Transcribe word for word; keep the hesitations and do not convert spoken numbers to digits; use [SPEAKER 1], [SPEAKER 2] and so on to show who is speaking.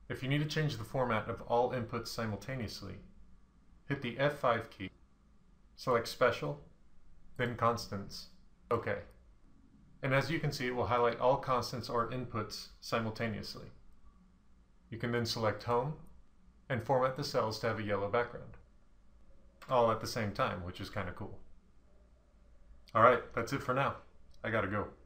[SPEAKER 1] If you need to change the format of all inputs simultaneously, hit the F five key, select Special, then Constants, OK. And as you can see, it will highlight all constants or inputs simultaneously. You can then select Home and format the cells to have a yellow background, all at the same time, which is kind of cool. Alright, that's it for now. I gotta go.